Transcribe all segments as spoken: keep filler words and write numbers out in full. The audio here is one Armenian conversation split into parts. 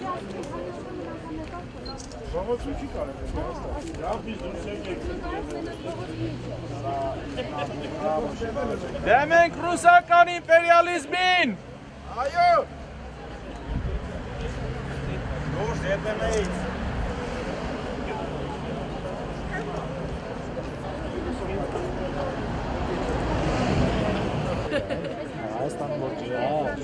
Դեմ ենք ռուսական իմպերիալիզմին։ Այո։ Դուրս ետենեից։ Հայաստանը որ ջրի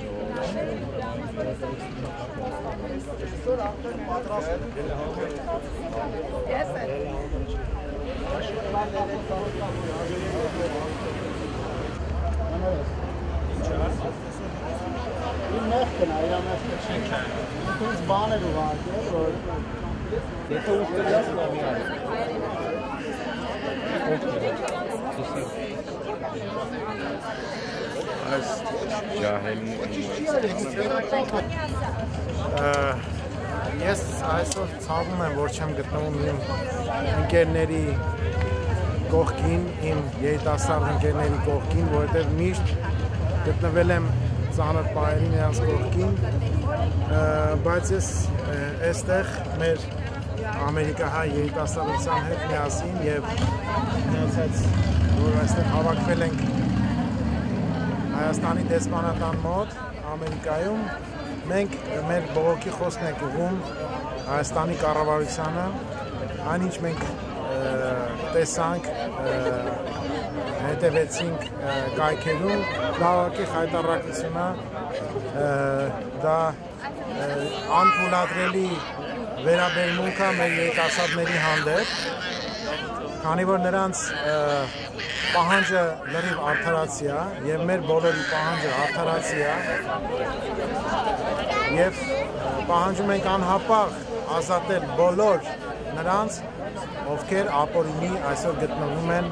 Մեղքն է, իրա մեղքը չենք է։ Ինքնից բաներ ուղարկել, որ եթե ուշտրյաս լավի է։ Այս ջահելն Ես այսօր ցավում եմ, որ չեմ գտնվում իմ ընկերների կողքին, իմ երիտասարդ ընկերների կողքին, որովհետև միշտ գտնվել եմ ծանր պահերի նրանց կողքին, բայց ես այստեղ մեր ամերիկահայ երիտասարդության հետ միասին եւ նրանցից որ այստեղ հավաքվել ենք Հայաստանի դեսպանատան մոտ Ամերիկայում մենք մեր բողոքի խոսքն ենք ուղղում Հայաստանի կառավարությանը այն ինչ մենք տեսանք հետևեցինք կայքերում դա ուղղակի խայտառակություն է դա անթույլատրելի վերաբերմունք է մեր երիտասարդների հանդեպ քանի որ նրանց պահանջը լրիվ արդարացի է եւ մեր բոլորի պահանջը արդարացի է եւ պահանջում ենք անհապաղ ազատել բոլոր նրանց ովքեր ապօրինի այսօր գտնվում են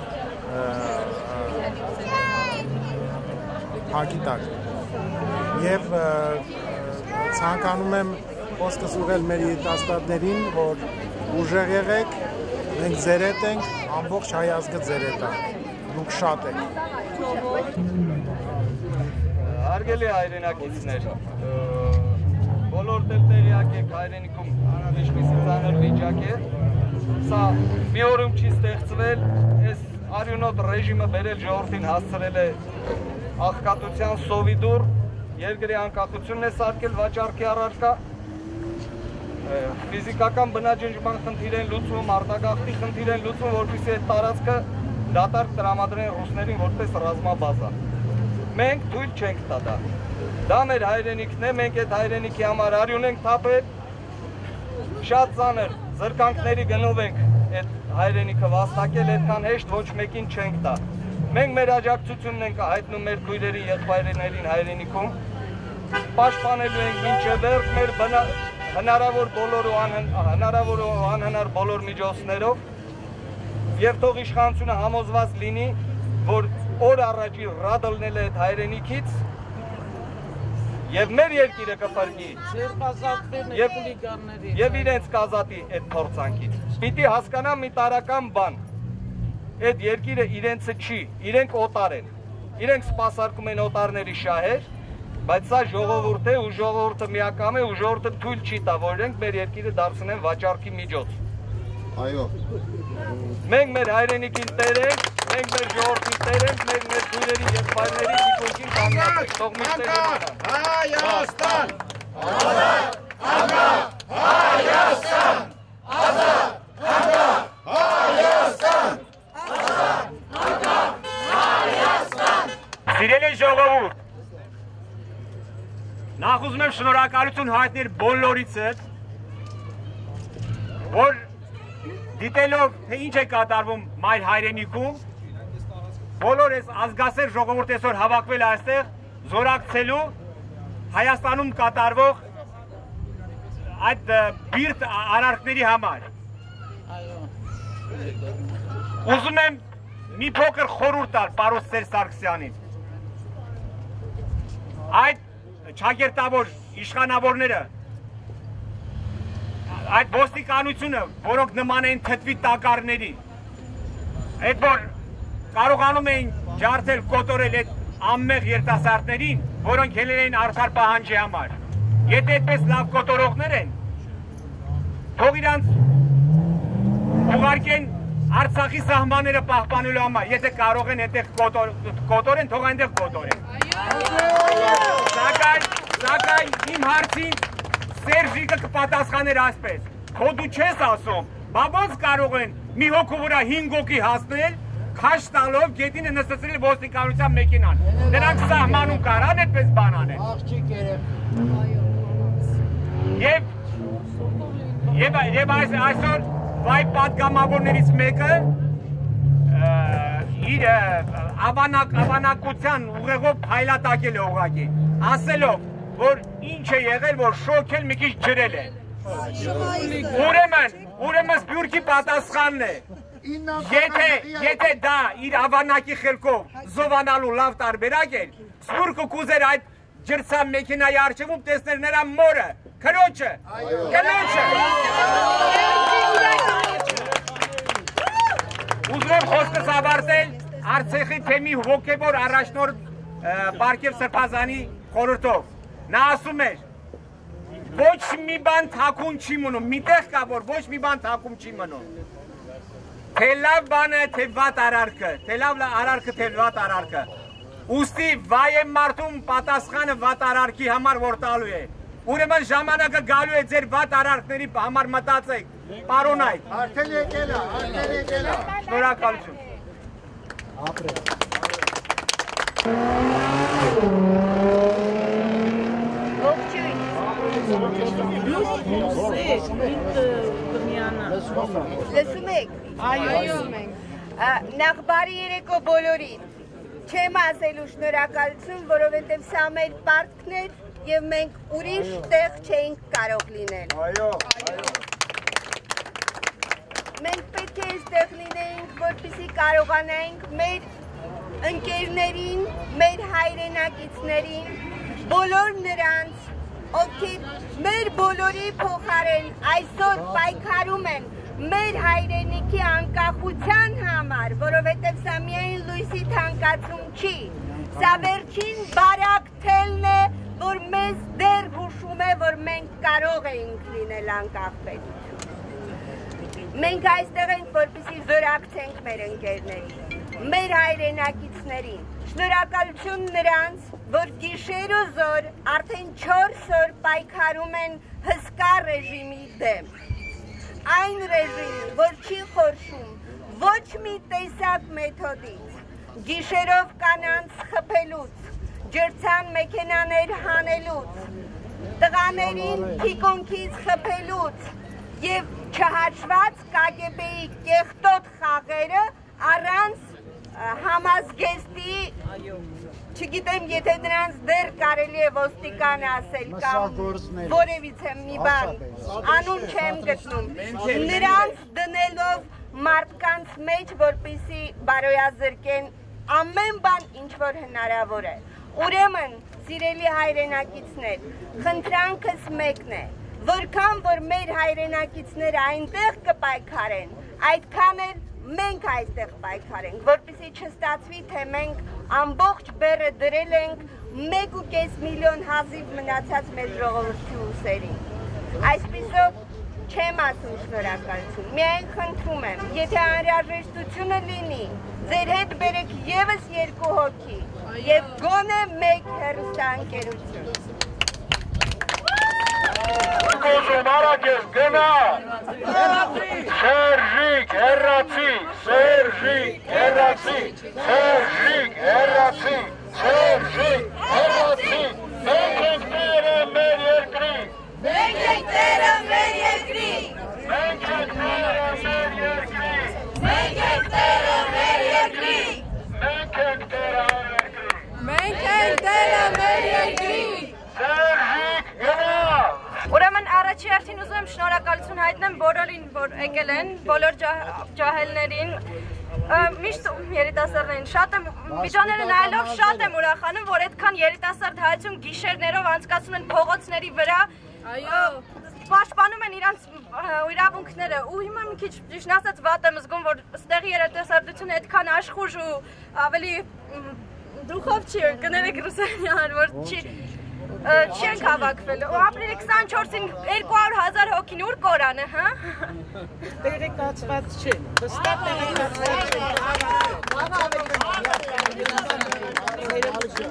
փակի տակ եւ ցանկանում եմ խոսքս ուղղել մեր երիտասարդներին որ ուժեղ եղեք մենք ձեր հետ ենք ամբողջ հայ ազգը ձեր հետ է դուք շատ եք Հարգելի հայրենակիցներ բոլոր տեղյակ եք հայրենիքում ինչպիսի ծանր վիճակ է սա մի օրում չի ստեղծվել այս արյունոտ ռեժիմը բերել ժողովրդին հասցրել է աղքատության սովի դուռ երկրի անկախությունն է սարքել վաճառքի առարկա ֆիզիկական բնաջնջման խնդիր են լուծում արտագաղթի խնդիր են լուծում որպեսզի այդ տարածքը դատարկ տրամադրեն ռուսներին որպես ռազմաբազա մենք թույլ չենք տա դա դա մեր հայրենիքն է մենք այդ հայրենիքի համար արյուն ենք թափել շատ ծանր զրկանքների գնով ենք այդ հայրենիքը վաստակել այդքան հեշտ ոչ մեկին չենք տա մենք մեր աջակցությունն ենք հայտնում մեր քույրերի եղբայրներին հայրենիքում պաշտպանելու ենք մինչև վերջ մեր հնարավոր բոլոր ու հնարավոր ու անհնար բոլոր միջոցներով եւ թող իշխանությունը համոզված լինի որ օր առաջի ռադլնել է այդ հայրենիքից եւ մեր երկիրը կփրկի եւ իրենց կազատի այդ փորձանքից պիտի հասկանան մի տարական բան այդ երկիրը իրենցը չի իրենք օտար են իրենք սպասարկում են օտարների շահեր բայց սա ժողովուրդ է ու ժողովուրդը միակամ է ու ժողովուրդը թույլ չի տա որ իրենք մեր երկիրը դարձնեն վաճառքի միջոց այո մենք մեր հայրենիքին տեր ենք մենք մեր ժողովրդին տեր ենք մենք մեր քույրերի եղբայրների դիպուկին կանգնած թող միշտ Հայաստան ազատ անկախ Հայաստան ազատ անկախ Հայաստան ազատ անկախ Հայաստան Սիրելի ժողովուրդ նախ ուզում եմ շնորհակալություն հայտնել բոլորիցս որ դիտելով թե ինչ է կատարվում մայր հայրենիքում բոլոր այս ազգասեր ժողովուրդ այսօր հավաքվել է այստեղ զորակցելու Հայաստանում կատարվող այդ բիրտ արարքների համար ուզում եմ մի փոքր խորհուրդ տալ պարոն Սերժ Սարգսյանին այդ չագերտավոր իշխանավորները այդ ոստիկանությունը, որոնք նման էին թթվի տակառների, այդ որ կարողանում էին ջարդել, կոտորել այդ անմեղ երիտասարդներին, որոնք ելել էին արդար պահանջի համար։ Եթե այդպես լավ կոտորողներ են, են Արցախի սահմանները պահպանելու համար, եթե կարող են այդտեղ կոտորեն, թող այնտեղ կոտորեն։ Սակայն, սակայն իմ հարցին Սերժիկը կպատասխաներ այսպես, քո դու չես ասում, բա ոնց կարող են մի հոգու վրա հինգ հոգի հասնել, քաշ տալով գետինը նստեցրել ոստիկանության մեքենան։ Նրանք սահմանում կարան այդպես բան անեն։ Եվ եւ այսօր վայ պատգամավորներից մեկը իր ավանակության ուղեղով հայլատակել է ուղղակի, ասելով, որ ինչ է եղել, որ շոքել մի քիչ ջրել է։ Ուրեմն, ուրեմն Սփյուռքի պատասխանն է։ Եթե դա իր ավանակի խելքով զովանալու լավ տարբերակ էր, Սփյուռքը կուզեր այդ ջրցան մեքենայի առջևում տեսնել նրա մորը, քրոջը, կնոջը։ Ուզում եմ խոսքս ավարտել Արցախի թեմի հոգևոր առաջնորդ Պարքև Սրբազանի խորհրդով։ Նա ասում էր, ոչ մի բան թաքուն չի մնում, միտեղ կա, որ ոչ մի բան թաքուն չի մնում։ Թե լավ բանը, թե վատ արարքը, թե լավ արարքը, թե վատ արարքը։ Ուստի վայ եմ մարդում պատասխանը վատ արարքի համար որ տալու է։ Ուրեմն ժամանակը գալու է ձեր վատ արարքների համար մտածեք, պարոնայք։ Արդեն եկել է, արդեն եկել է։ Շնորհակալություն։ Լսում եք։ Այո։ Նախ բարի երեկո բոլորին։ Չեմ ասելու շնորհակալություն, որովհետև սա մեր պարտքն էր և մենք ուրիշ տեղ չէինք կարող լինել։ Այո։ Մենք պետք է այստեղ լինեինք, որպեսզի կարողանայինք մեր ընկերներին, մեր հայրենակիցներին, բոլոր նրանց, ովքեր մեր բոլորի փոխարեն այսօր պայքարում են մեր հայրենիքի անկախության համար, որովհետև սա միայն լույսի թանկացում չի, սա վերջին բարակ թելն է, որ մեզ դեռ հուշում է, որ մենք կարող էինք լինել անկախ պետություն։ Մենք այստեղ ենք, որպեսզի զորակցենք մեր ընկերներին, մեր հայրենակիցներին, շնորհակալություն նրանց, որ գիշեր ու զոր արդեն չորս օր պայքարում են հսկա ռեժիմի դեմ։ Այն ռեժիմի, որ չի խորշում ոչ մի տեսակ մեթոդից, գիշերով կանանց խփելուց, ջրցան մեքենաներ հանելուց, տղաներին թիկունքից խփելուց և չհաշված կագեբեի կեղտոտ խաղերը առանց համազգեստի, չգիտեմ եթե նրանց դեռ կարելի է ոստիկան ասել կամ որևիցե մի բան, անուն չեմ գտնում, նրանց դնելով մարդկանց մեջ, որպեսզի բարոյազրկեն ամեն բան ինչ որ հնարավոր է։ Ուրեմն, սիրելի հայրենակիցներ, խնդրանքս մեկն է, որքան որ մեր հայրենակիցները այնտեղ կպայքարեն, այդքան էլ մենք այստեղ պայքարենք, որպեսզի չստացվի, թե մենք ամբողջ բեռը դրել ենք մեկ ու կես միլիոն հազիվ մնացած մեր ժողովրդի ուսերին։ Այսպիսով չեմ ասում շնորհակալություն, միայն խնդրում եմ, եթե անհրաժեշտությունը լինի, ձեր հետ բերեք ևս երկու հոգի և գոնե մեկ հեռուստաընկերություն։ Ուզում արագ ես գնա, Սերժիկ հեռացի, Սերժիկ հեռացի, Սերժիկ հեռացի, Սերժիկ հեռացի, մենք ենք տերը մեր երկրի, Մենք ենք տերը մեր երկրի, մենք ենք տերը մեր երկրի, մենք ենք տերը մեր երկրի, մենք ենք տերը մեր երկրի, մենք ենք տերը մեր երկրի, Սերժիկ գնա, Ուրեմն առաջի հերթին ուզում եմ շնորհակալություն հայտնեմ բոլորին, որ եկել են, բոլոր ջահելներին, միշտ երիտասարդներին, շատ եմ, վիդեոները նայելով շատ եմ ուրախանում, որ այդքան երիտասարդ հայություն գիշերներով անցկացնում են փողոցների վրա, պաշտպանում են իրանց իրավունքները ու հիմա մի քիչ ճիշտ ասած վատ եմ զգում, որ ստեղի երիտասարդությունը այդքան աշխուժ ու ավելի դուխով չի, կներեք ռուսերենի որ չի չենք հավաքվել ու ապրիլի քսանչորսին երկու հարյուր հազար հոգին ուր կորանը, հա։ Տեղեկացված չէ, հստակ տեղեկացված չէ։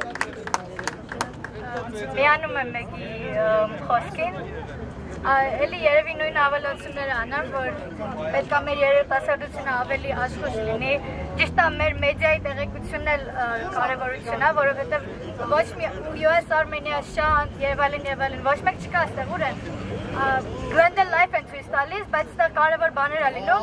Միանում եմ մեկի խոսքին, էլի երևի նույն ավելացումները անեմ, որ պետք է մեր երիտասարդությունը ավելի աշխույժ լինի, ճիշտ է մեր մեդիայի տեղեկությունն էլ կարևորություն է, որովհետև ոչ մի յու էս Armenia շանտ եւ այլն եւ այլն ոչ մեկ չկա այստեղ ուր են Glendale Life են ցույց տալիս, բայց այստեղ կարևոր բաներ է լինում,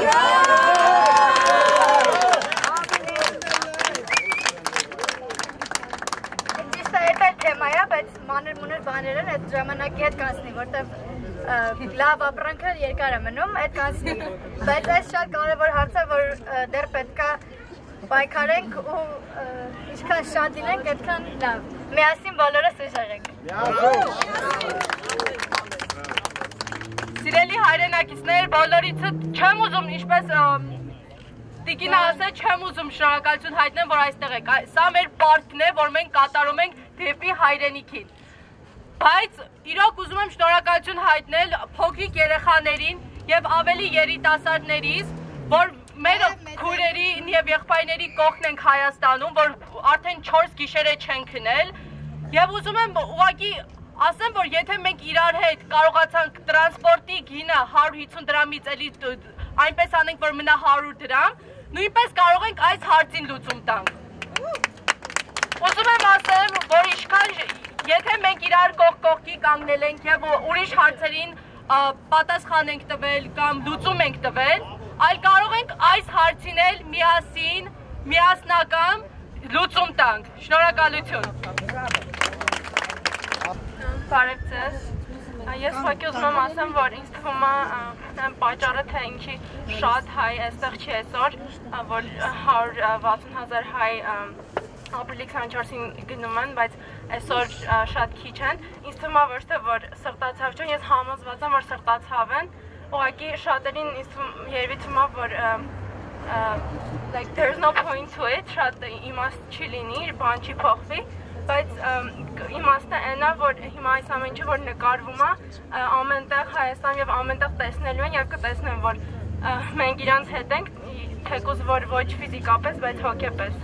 թեմայա, բայց մանր-մուներ բաներ են, այդ ժամանակի հետ կանցնի, որտև լավ ապրանքը երկար է մնում, այդ կանցնի, բայց այս շատ կարևոր հարց է, որ դեռ պետք է պայքարենք ու ինչքան շատ լինենք, այդքան լավ, միասին բոլորս ուժեղ ենք։ Սիրելի հայրենակիցներ, բոլորիցը չեմ ուզում, ինչպես Տիկինը ասել չեմ ուզում շնորհակալություն հայտնեմ, որ այստեղ եք, սա մեր պարտքն է, որ մենք կատարում ենք դեպի հայրենիքին, բայց իրոք ուզում եմ շնորհակալություն հայտնել փոքրիկ երեխաներին և ավելի երիտասարդներից, որ մեր քույրերին և եղբայրների կողքն ենք Հայաստանում, որ արդեն չորս գիշերը չեն քնել և ուզում եմ ուղղակի ասեմ, որ եթե մենք իրար հետ կարողացանք տրանսպորտի գինը հարյուր հիսուն դրամից էլի այնպես անենք, որ մնա հարյուր դրամ, նույնպես կարող ենք այս հարցին լուծում տանք։ Ուզում եմ ասեմ, որ ինչքան եթե մենք իրար կողք-կողքի կանգնել ենք և ուրիշ հարցերին պատասխան ենք տվել կամ լուծում ենք տվել, այլ կարող ենք այս հարցին էլ միասին, միասնական լուծում տանք։ Շնորհակալություն։ Բարև ձեզ։ Ես ուղղակի ուզում եմ ասեմ, որ ինձ թվում է պատճառը, թե ինքի շատ հայ այստեղ չի այսօր, որ հարյուր վաթսուն հազար հայ ապրիլի քսանչորսին գնում են, բայց այսօր շատ քիչ են, ինձ թվում է ոչ թե որ սրտացավ չեն, ես համոզված եմ, որ սրտացավ են, ուղղակի շատերին երևի թվում է, որ like there's no point to it, շատ իմաստ չի լինի, բան չի փոխվի, բայց իմաստը այն է, որ հիմա այս ամեն ինչը, որ նկարվում է, ամենտեղ Հայաստան և ամենտեղ տեսնելու են և կտեսնեն, որ մենք իրանց հետ ենք, թեկուզ որ ոչ ֆիզիկապես, բայց հոգեպես։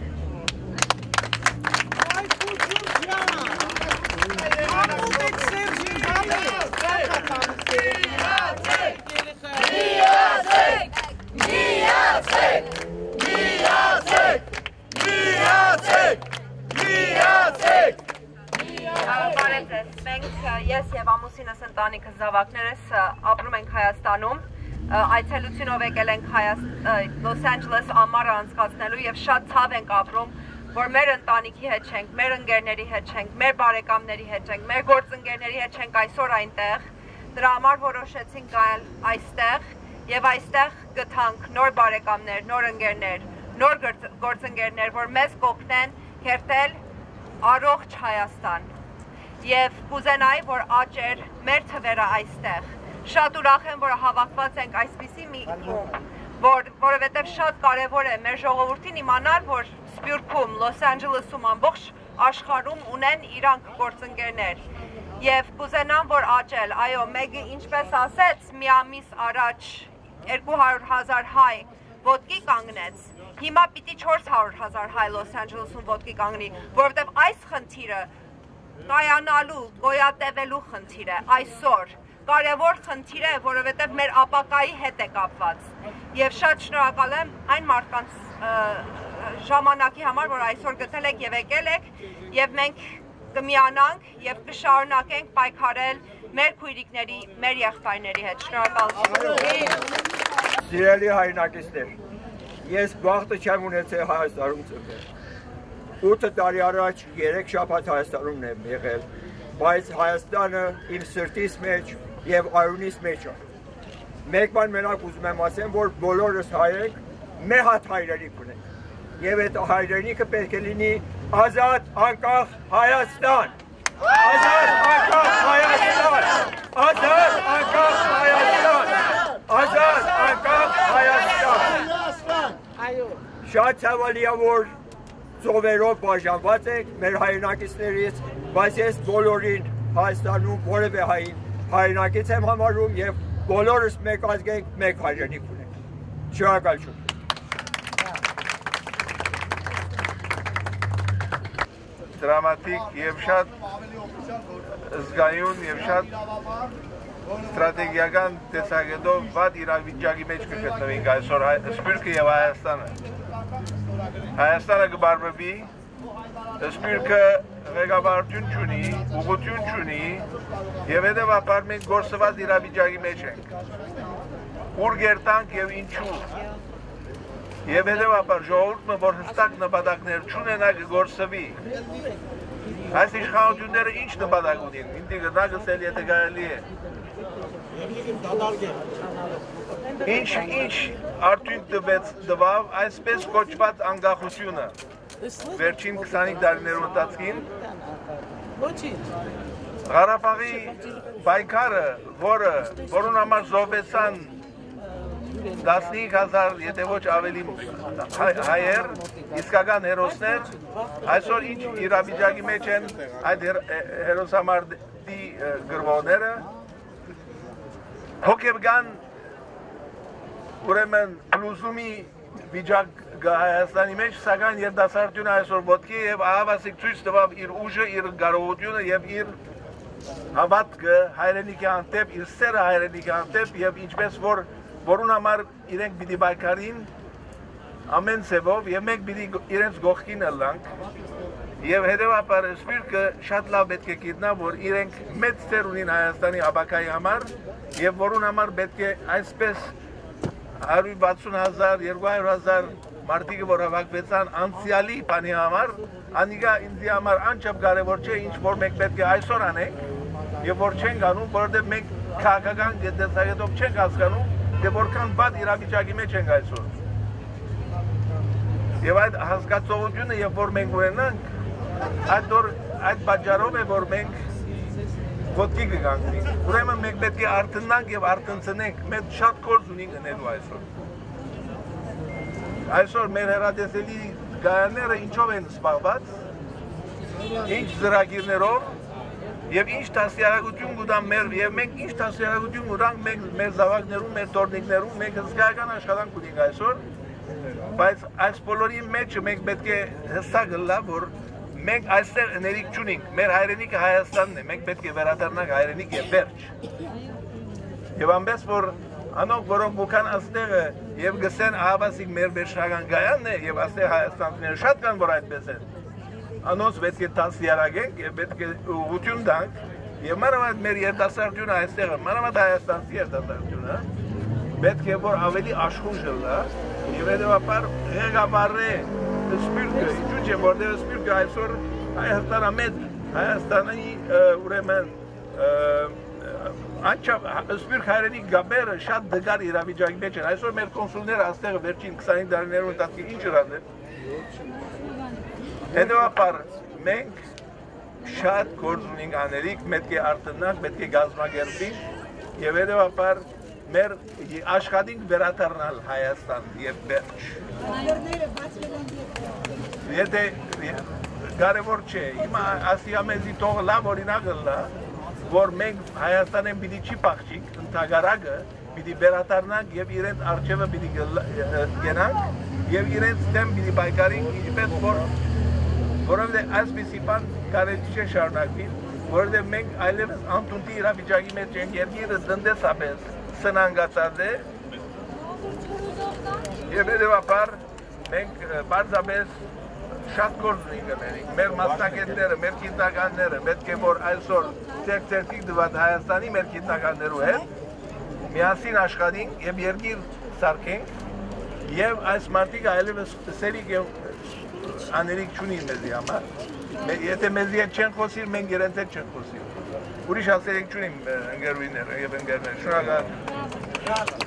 Ես և ամուսինս ընտանիքս զավակներս ապրում ենք Հայաստանում, այցելությունով եկել ենք Լոս Անջելես ամառը անցկացնելու և շատ ցավ ենք ապրում, որ մեր ընտանիքի հետ չենք, մեր ընկերների հետ չենք, մեր բարեկամների հետ չենք, մեր գործընկերների հետ չենք այսօր այնտեղ, դրա համար որոշեցինք գալ այստեղ և այստեղ գտանք նոր բարեկամներ, նոր ընկերներ, նոր գործընկերներ, որ մեզ կօգնեն կերտել առողջ Հայաստան։ Եվ կուզենայի, որ աճեր մեր թվերը այստեղ։ Շատ ուրախ եմ, որ հավաքված ենք այսպիսի մի կողմ, որովհետև շատ կարևոր է մեր ժողովրդին իմանալ, որ Սփյուռքում, Լոս Անջելեսում, ամբողջ աշխարհում ունեն իրանք գործընկերներ։ Եվ կուզենամ, որ աճել, այո, մեկը ինչպես ասեց, մի ամիս առաջ երկու հարյուր հազար հայ ոտքի կանգնեց, հիմա պիտի չորս հարյուր հազար հայ Լոս Անջելեսում ոտքի կանգնի, որովհետև այս խնդիրը կայանալու, գոյատևելու խնդիր է, այսօր, կարևոր խնդիր է, որովհետև մեր ապակայի հետ է կապված և շատ շնորհակալ եմ այն մարդկանց ժամանակի համար, որ այսօր գտել եք և եկել եք և մենք կմիանանք և կշարունակենք պայքարել մեր քույրիկների, մեր եղբայրների հետ, շնորհակալություն։ Սիրելի հայրենակիցներ, ես բախտը չեմ ունեցել Հայաստանում ծնվել։ ութ տարի առաջ երեք շաբաթ Հայաստանում եմ եղել, բայց Հայաստանը իմ սրտիս մեջ և արյունիս մեջ է։ Մեկ բան մենակ ուզում եմ ասեմ, որ բոլորս հայ ենք, մեր հատ հայրենիք ունենք։ Եվ այդ հայրենիքը պետք է լինի ազատ անկախ Հայաստան։ Ազատ անկախ Հայաստան։ Ազատ անկախ Հայաստան։ Ազատ անկախ Հայաստան։ Շատ ցավալի է, որ ծովերով բաժանված ենք մեր հայրենակիցներից, բայց ես բոլորին Հայաստանում որևէ հային հայրենակից եմ համարում եւ բոլորս մեկ ազգ ենք, մեկ հայրենիք ունենք։ Շնորհակալություն։ Դրամատիկ եւ շատ զգայուն եւ շատ ստրատեգիական տեսակետով վատ իրավիճակի մեջ կգտնվենք այսօր Սփյուռքը եւ Հայաստանը։ Հայաստանը կբարբի, Սփյուռքը ղեկավարություն չունի, ուղղություն չունի եւ հետեւաբար մենք գործված իրավիճակի մեջ ենք։ Ուր գերտանք եւ ինչու։ Եվ հետևաբար ժողովուրդը, որ հստակ նպատակներ չունենա կգործվի։ Այս իշխանությունները ինչ նպատակ ունեն, ինձ գնա գսել եթե կարելի է։ Ինչ ինչ արդյունք տվեց տվավ այսպես կոչված անկախությունը վերջին քսանհինգ տարիներու ընթացքին։ Ղարաբաղի պայքարը, որը որուն համար զոհվեցան տասնհինգ հազար, եթե ոչ ավելի հայեր, իսկական հերոսներ, այսօր ինչ իրավիճակի մեջ են այդ հերոսամարտի գրվողները, հոգեբգան ուրեմն փլուզումի վիճակ Հայաստանի մեջ, սակայն երիտասարդությունը այսօր ոտքի եւ ահավասիկ ցույց տվավ իր ուժը, իր կարողությունը եւ իր հավատքը հայրենիքի հանդեպ, իր սերը հայրենիքի հանդեպ եւ ինչպես որ որուն համար իրենք պիտի պայքարին ամեն ձևով եւ մենք պիտի իրենց գողքին ըլլանք եւ հետեւաբար Սփյուռքը շատ լավ պետք է գիտնա որ իրենք մեծ ծեր ունին Հայաստանի ապակայի համար եւ որուն համար պետք է այսպես հարյուր վաթսուն հազար, երկու հարյուր հազար մարդիկ որ հավաքվեցան անցյալի բանի համար, անիկա ինձ համար անչափ կարևոր չէ ինչ որ մենք պետք է այսօր անենք եւ որ չենք անում, որովհետեւ մենք քաղաքական դեպքերով չենք հասկանում Դե որքան բադ իրավիճակի մեջ ենք այսօր։ Եվ այդ հասկացողությունը, երբ որ մենք ունենանք, այդ որ այդ պատճառով է, որ մենք ոտքի կգանքնենք։ Ուրեմն մենք պետք է արթնանք եւ արթնցնենք, մենք շատ գործ ունենք անելու այսօր։ Այսօր մեր հեռատեսելի գայանները ինչով են սպառված, ինչ ծրագիրներով Եվ ինչ տասյարակություն կուտան մեր, և մենք ինչ տասյարակություն կուտանք մեր զավակներում, մեր տորնիկներում, մենք հսկայական աշխատանք ունենք այսօր, բայց այս բոլորի մեջը մենք պետք է հստակ լա, որ մենք այստեղ ներիք չունենք, մեր հայրենիքը Հայաստանն է, մենք պետք է վերադառնանք հայրենիք եւ վերջ։ Եվ ամենից որ անոնք, որոնք մուքան աստեղը եւ գսեն ահավասիկ մեր վերջնական գայանն է եւ աստեղ հայաստանցիները շատ կան, որ այդպես են։ Անոնց պետք է տասյարակենք եւ պետք է ուղղություն տանք եւ մանավանդ մեր երիտասարդությունը այստեղը, մանավանդ հայաստանցի երիտասարդությունը պետք է որ ավելի աշխուժ լա եւ հետեւաբար ղեկավարի Սփյուռքը, ինչու՞ չէ որտեղ Սփյուռքը այսօր Հայաստանը մեծ Հայաստանի ուրեմն անչափ Սփյուռք հայրենիք գաբերը շատ դգար իրավիճակի մեջ են այսօր մեր կոնսուլները այստեղ վերջին քսանհինգ տարիներում ընթացքի ինչ հրանել Հետևաբար մենք շատ գործ ունենք անելիք, պետք է արթնանք, պետք է գազམ་ակերպենք եւ հետևաբար մեր աշխատենք վերադառնալ Հայաստան եւ վերջ։ Եթե կարևոր չէ, հիմա ասիամեզի թող լավ օրինակ լա, որ մենք Հայաստանեն պիտի չի փախչենք, ընդհանրակը պիտի վերադառնանք եւ իրենց արժեվը պիտի գնանք եւ իրենց դեմ պիտի պայքարենք, ինչպես որ որովհետև այսպիսի բան կարելի չէ շարունակվի, որովհետև մենք այլևս անտունտի իրավիճակի մեջ ենք, երկիրը տնտեսապես սնանկացած է, եւ հետեւաբար մենք պարզապես շատ գործ ունենք անենք, մեր մասնակիցները, մեր գիտնականները, պետք է որ այսօր ծերծերտիկ դված Հայաստանի մեր գիտնականներու հետ միասին աշխատենք եւ երկիր սարքենք եւ այս մարդիկ այլևս սերիկ անելիք չունին մեզի համար, եթե մեզի հետ չեն խոսիր, մենք իրենց հետ չեն խոսիր, ուրիշ ասելիք չունիմ ընկերուհիներ և ընկերներ, շնորհակալ։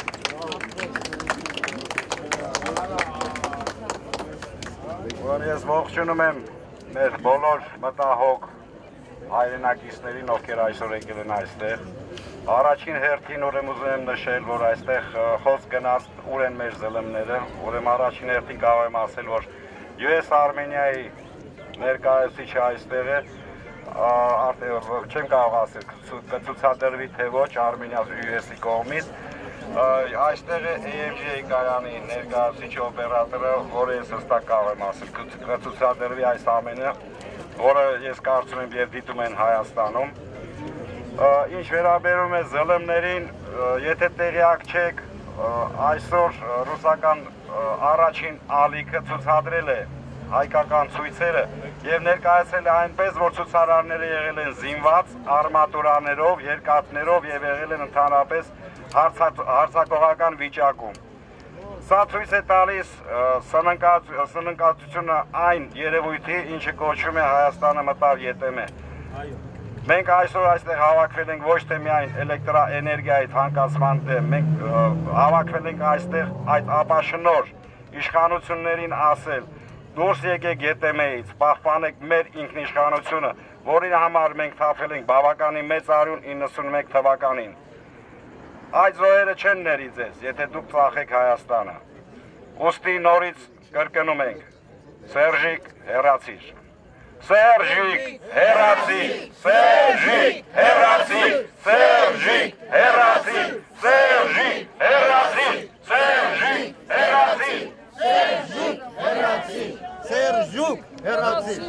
Որ ես ողջունում եմ մեր բոլոր մտահոգ հայրենակիցներին, ովքեր այսօր եկել են այստեղ, առաջին հերթին ուրեմն ուզում եմ նշել, որ այստեղ խոսք գնաց ուր են մեր զլմ-ները, ուրեմն առաջին հերթին կարող եմ ասել, որ յու էս Արմենիայի ներկայացուցիչը այստեղ է, արդեն չեմ կարող ասել կցուցադրվի թե ոչ Արմենիա յու էս-ի կողմից։ Այստեղ է A M G կայանի ներկայացուցիչ օպերատորը, որը ես հստակ կարող եմ ասել, կցուցադրվի այս ամենը, որը ես կարծում եմ եւ դիտում են Հայաստանում։ Ինչ վերաբերում է զլմ-ներին, եթե տեղյակ չեք, այսօր ռուսական առաջին ալիքը ցուցադրել է հայկական ցույցերը եւ ներկայացել է այնպես, որ ցուցարարները եղել են զինված արմատուրաներով, երկաթներով եւ եղել են ընդհանրապես հարցակողական վիճակում։ Սա ցույց է տալիս սննկատությունը այն երևույթի, ինչը կոչվում է Հայաստանը մտավ ԵՏՄ։ Մենք այսօր այստեղ հավաքվել ենք ոչ թե միայն էլեկտրաէներգիայի թանկացման դեմ, մենք հավաքվել ենք այստեղ այդ ապաշնոր իշխանություններին ասել, դուրս եկեք ԵՏՄ-ից, պահպանեք մեր ինքնիշխանությունը, որի համար մենք թափել ենք բավականին մեծ արյուն իննսունմեկ թվականին։ Այդ զոհերը չեն ների ձեզ, եթե դուք ծախեք Հայաստանը։ Ուստի նորից կրկնում ենք, Սերժիկ, հեռացիր։ Սերժիկ, հեռացիր, Սերժիկ, հեռացիր, Սերժիկ, հեռացիր, Սերժիկ, հեռացիր, Սերժիկ, հեռացիր, Սերժիկ, հեռացիր, Սերժիկ, հեռացիր։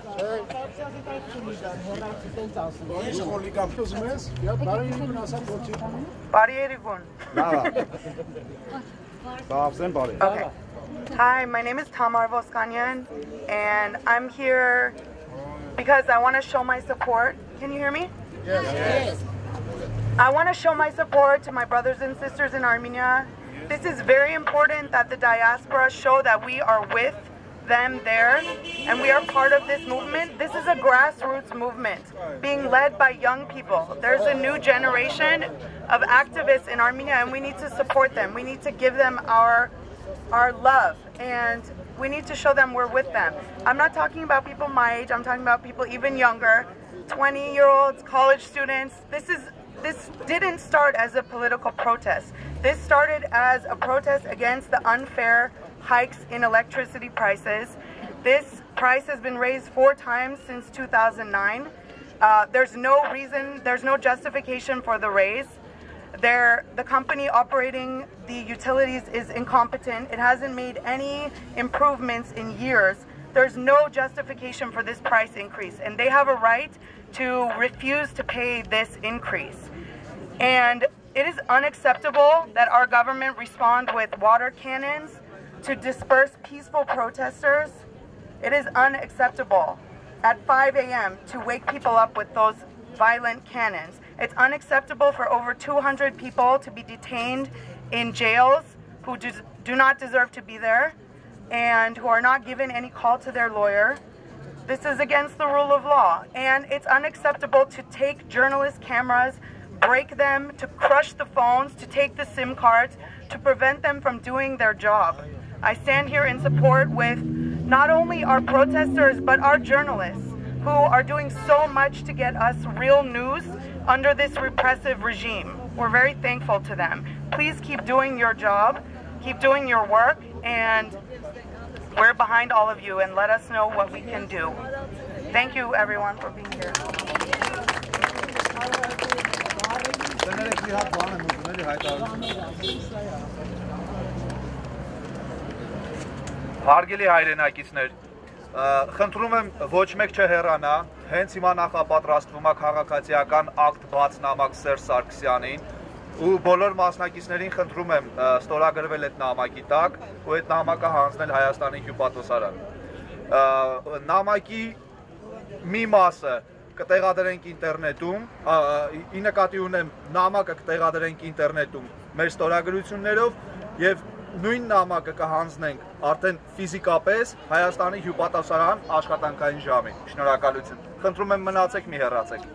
Բարի երեկոն։ Okay. Hi, my name is Tamar Voskanyan, and I'm here because I want to show my support. Can you hear me? Yes. Yes. I want to show my support to my brothers and sisters in Armenia. This is very important that the diaspora show that we are with them there, and we are part of this movement. This is a grassroots movement being led by young people. There's a new generation of activists in Armenia, and we need to support them. We need to give them our our love, and we need to show them we're with them. I'm not talking about people my age, I'm talking about people even younger, twenty year olds, college students. This is this didn't start as a political protest. This started as a protest against the unfair hikes in electricity prices. This price has been raised four times since two thousand nine. Uh, there's no reason, there's no justification for the raise. They're, the company operating the utilities is incompetent. It hasn't made any improvements in years. There's no justification for this price increase, and they have a right to refuse to pay this increase. And it is unacceptable that our government respond with water cannons to disperse peaceful protesters. It is unacceptable at five A M to wake people up with those violent cannons. It's unacceptable for over two hundred people to be detained in jails who do, do not deserve to be there and who are not given any call to their lawyer. This is against the rule of law, and it's unacceptable to take journalist cameras, break them, to crush the phones, to take the SIM cards, to prevent them from doing their job. I stand here in support with not only our protesters, but our journalists who are doing so much to get us real news under this repressive regime. We're very thankful to them. Please keep doing your job, keep doing your work, and we're behind all of you, and let us know what we can do. Thank you everyone for being here. Հարգելի հայրենակիցներ, խնդրում եմ ոչ մեկ չհեռանա, հենց հիմա նախապատրաստվում է քաղաքացիական ակտ բաց նամակ Սերժ Սարգսյանին, ու բոլոր մասնակիցներին խնդրում եմ ստորագրվել այդ նամակի տակ ու այդ նամակը հանձնել Հայաստանի հյուպատոսարան։ Նամակի մի մասը կտեղադրենք ինտերնետում, ի նկատի ունեմ նամակը կտեղադրենք ինտերնետում մեր ստորագրություններով եւ նույն նամակը կհանձնենք արդեն ֆիզիկապես Հայաստանի հյուպատոսարան աշխատանքային ժամին։ Շնորհակալություն։ Խնդրում եմ մնացեք, մի հեռացեք։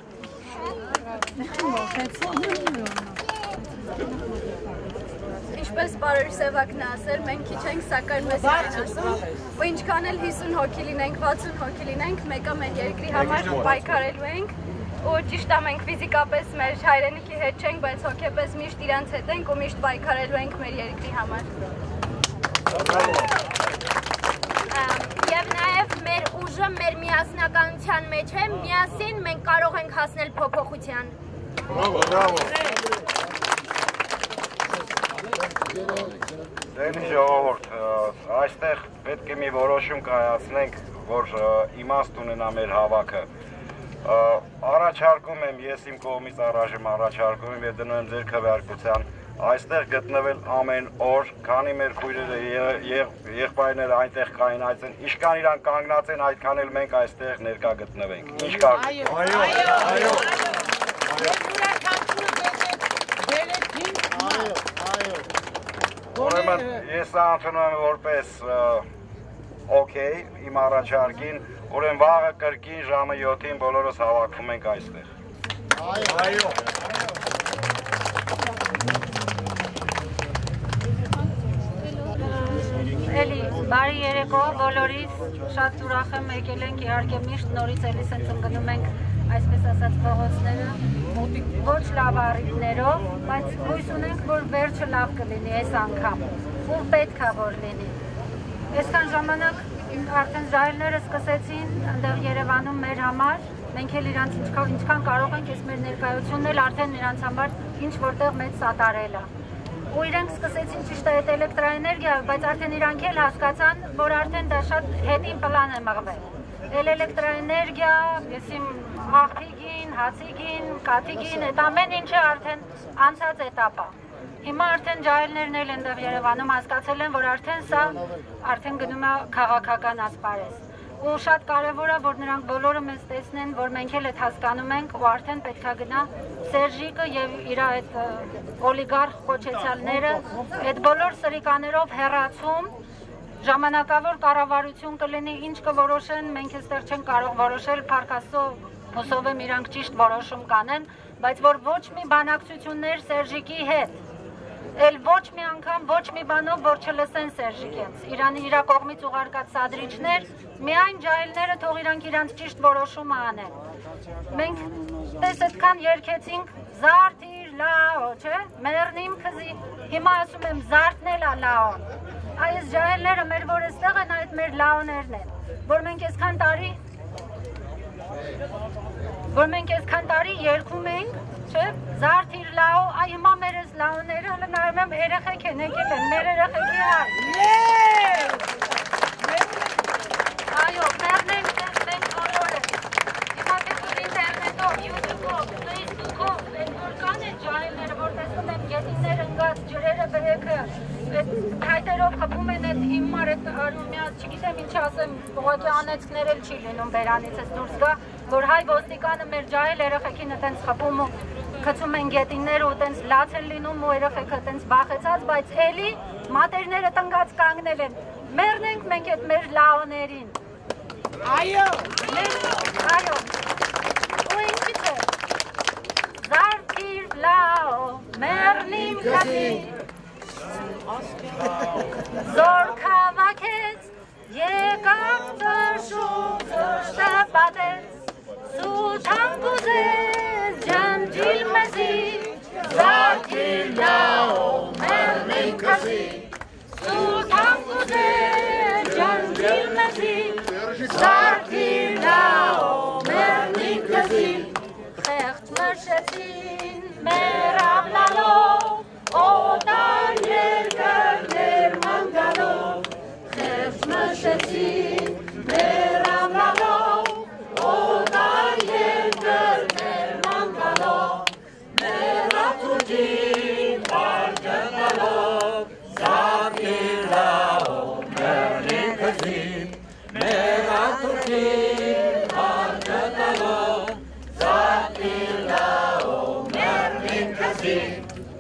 Ինչպես Պարոն Սևակն ասել, մենք քիչ ենք, սակայն մեզ են ասում, ու ինչքան էլ հիսուն հոգի լինենք, վաթսուն հոգի լինենք, մեկը մեր երկրի համար պայքարելու ենք, ու ճիշտ է մենք ֆիզիկապես մեր հայրենիքի հետ չենք, բայց հոգեպես միշտ իրանց հետ ենք ու միշտ պայքարելու ենք մեր երկրի համար։ Եվ նաև մեր ուժը մեր միասնականության մեջ է, միասին մենք կարող ենք հասնել փոփոխության։ Բրավո, բրավո։ Դեպի ժողովուրդ, այստեղ պետք է մի որոշում կայացնենք, որ իմաստ ունենա մեր հավաքը։ Առաջարկում եմ, ես իմ կողմից առայժմ առաջարկում եմ և դնում եմ ձեր քվեարկության այստեղ գտնվել ամեն օր, քանի մեր քույրերը եղբայրները այնտեղ կային, ինչքան իրան կանգնած են, այդքան էլ մենք այստեղ ներկա գտնվենք։ Ինչ կարգ։ Այո, այո։ Ուրեմն ես ընդունում եմ որպես օքեյ իմ առաջարկին, ուրեմն վաղը կրկին ժամը յոթին բոլորս հավաքվում ենք այստեղ։ Այո։ Էլի, բարի երեկո բոլորիս, շատ ուրախ եմ եկել ենք, իհարկե միշտ նորից էլի սենց ընկնում ենք, այսպես ասած փողոցները, ոչ լավ առիթներով, բայց հույս ունենք, որ վերջը լավ կլինի այս անգամ, ու պետք է որ լինի։ Այսքան ժամանակ արդեն ժայռները սկսեցին ընդեղ Երևանում մեր համար, մենք էլ իրանց ինչքան կարող ենք, այս մեր ներկայությունն էլ արդեն իրանց համար ինչ որտեղ մեծ սատարել է։ Ու իրենք սկսեցին ճիշտ է այդ էլեկտրաէներգիա, բայց արդեն իրանք էլ հասկացան, որ արդեն դա շատ հետին պլան է մղվել։ Էլ էլեկտրաէներգիա, եսիմ աղթիգին, հացիգին, կաթիգին, այդ ամեն ինչը արդեն անցած էտապ է։ Հիմա արդեն ջահելներն էլ ընդեղ Երևանում հասկացել են, որ արդեն սա արդեն գնում է քաղաքական ասպարեզ։ Ու շատ կարևոր է, որ նրանք բոլորը մեզ տեսնեն, որ մենք էլ այդ հասկանում ենք ու արդեն պետք է գնա Սերժիկը եւ իր այդ օլիգարխ կոչեցյալները այդ բոլոր սրիկաներով հեռացում ժամանակավոր կառավարություն կլինի, ինչ կորոշեն, մենք այստեղ չենք կարող որոշել, Փարքաստո հուսով եմ իրանք ճիշտ որոշում կանեն, բայց որ ոչ մի բանակցություններ Սերժիկի հետ Էլ ոչ մի անգամ, ոչ մի բանով, որ չլսեն Սերժիկենց, իրանի իրա կողմից ուղարկած սադրիչներ, միայն ջահելները թող իրանք իրանց ճիշտ որոշումը անեն։ Մենք տես այդքան երկեցինք զարդիր լաո, չէ, մերնիմ քզի, հիմա ասում եմ զարդնել ա լաոն։ Այս ջահելները մեր որ էստեղ են, այդ մեր լաոներն են, որ մենք այսքան տարի, որ մենք այսքան տարի երկում ենք, չէ, զարդիր լաո, այ հիմա մեր ես լաոները, հլը նայում եմ երեխեք են, եկել են, մեր երեխեքի հայ։ Այո, մերն ենք, մենք բոլոր ենք, հիմա տեսուր ինտերնետով, յութուբով, ֆեյսբուքով, են որ կան են ջահելները, որ տեսնում եմ գետիններ ընգած, ջրերը բրեքը, հայտերով խպում են այդ հիմար, այդ արումյաց, չգիտեմ ինչ ասեմ, ուղղակի անեցքներ էլ չի լինում բերանից ես դուրս գա, որ հայ ոստիկանը մեր ջահել երեխեքին տենց խպում ու գցում են գետինները ու տենց լաց են լինում ու երեխեքը տենց բախեցած, բայց էլի մատերները տնգած կանգնել են, մերն ենք մենք այդ մեր լաոներին։ Այո, այո, ու ինչի չէ, զարդիր լաո, մերնիմ կատի, զոր կավակեց, եկավ ծշում ծշտապատեց, Սուտան կուզեց ջանջիլ մեզի, զարդիր լաո, մերնիմ կատի, Սուտան կուզեց ջանջիլ մեզի, զարդիր լաո, մերնիմ կատի, խեղճ մշեցին մեր ավլալով, Օտար երկրներ մանգալով, խեղճ մշեցին մեր ավլալով, Օտար երկրներ մանգալով, մեր ատուջին բարգնալով, Զարդիր լաո, մերնիմ կզին, մեր ատուջին բարգնալով, Զարդիր լաո, մերնիմ կզին,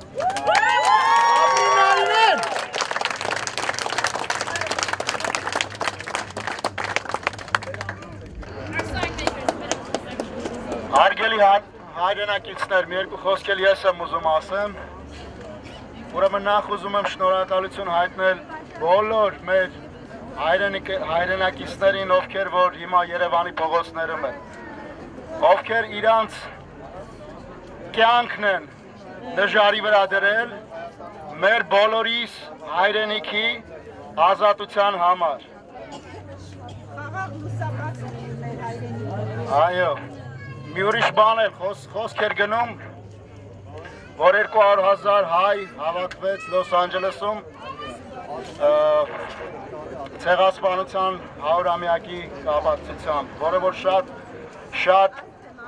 Հարգելի հայրենակիցներ, մի երկու խոսք էլ ես եմ ուզում ասեմ, ուրեմն նախ ուզում եմ շնորհակալություն հայտնել բոլոր մեր հայրենակիցներին, ովքեր որ հիմա Երևանի փողոցներում են, ովքեր իրանց կյանքն են դժարի վրա դրել մեր բոլորիս հայրենիքի ազատության համար։ Այո, մի ուրիշ բան էլ խոսք էր գնում, որ երկու հարյուր հազար հայ հավաքվեց Լոս Անջելեսում ցեղասպանության հարյուրամյակի կապակցությամբ, որը որ շատ շատ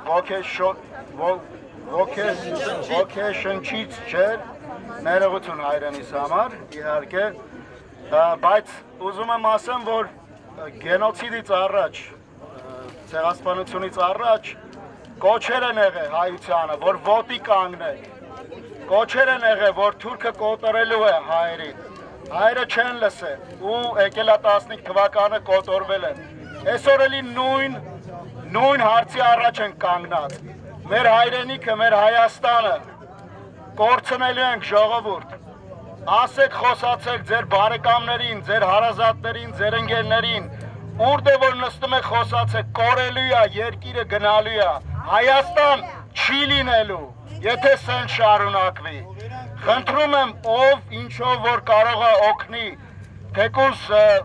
ոգեշնչիչ չէր ներողություն հայրենիս համար, իհարկե, բայց ուզում եմ ասեմ, որ գենոցիդից առաջ, ցեղասպանությունից առաջ կոչեր են եղել հայությանը, որ ոտի կանգնեք, կոչեր են եղել, որ թուրքը կոտորելու է հայերին, հայերը չեն լսել ու եկել է տասնհինգ թվականը կոտորվել են, այսօր էլի նույն նույն հարցի առաջ են կանգնած, մեր հայրենիքը, մեր Հայաստանը կորցնելու ենք ժողովուրդ, ասեք խոսացեք ձեր բարեկամներին, ձեր հարազատներին, ձեր ընկերներին, ուր դե որ նստում եք խոսացեք, կորելու է, երկիրը գնալու է, Հայաստան չի լինելու, եթե սեն շարունակվի, խնդրում եմ ով ինչով որ կարող է օգնի, թեկուզ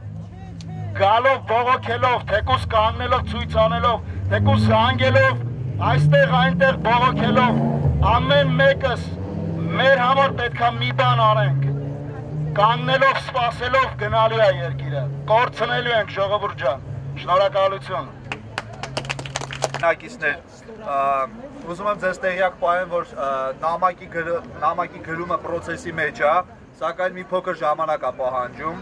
գալով, բողոքելով, թեկուզ կանգնելով, ցույց անելով, թեկուզ զանգելով, այստեղ այնտեղ բողոքելով, ամեն մեկս մեր համար պետք է մի բան անենք, կանգնելով, սպասելով գնալու է երկիրը, կորցնելու ենք ժողովուրդ ջան, շնորհակալություն։ Նակիցներ, ուզում եմ ձեզ տեղյակ պահեմ, որ նամակի գրումը պրոցեսի մեջ է, սակայն մի փոքր ժամանակ է պահանջում,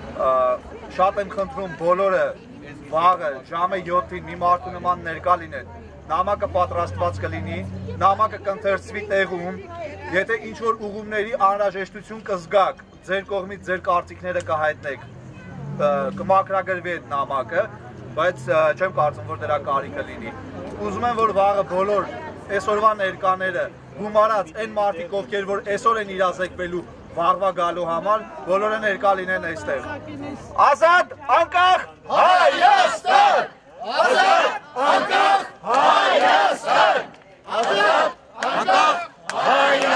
շատ եմ խնդրում բոլորը վաղը ժամը յոթին մի մարդու նման ներկա լինեն, նամակը պատրաստված կլինի, նամակը կընթերցվի տեղում, եթե ինչ-որ ուղումների անհրաժեշտություն կզգաք, ձեր կողմից ձեր կարծիքները կհայտնեք, կմաքրագրվի այդ նամակը, բայց չեմ կարծում, որ դրա կարիքը լինի։ Ուզում եմ, որ վաղը բոլոր այսօրվա ներկաները գումարած այն մարդիկ, ովքեր որ այսօր են իրազեկվելու վաղվա գալու համար, բոլորը ներկա լինեն այստեղ։ Ազատ, անկախ Հայաստան! Ազատ, անկախ Հայաստան! Ազատ, անկախ Հայաստան!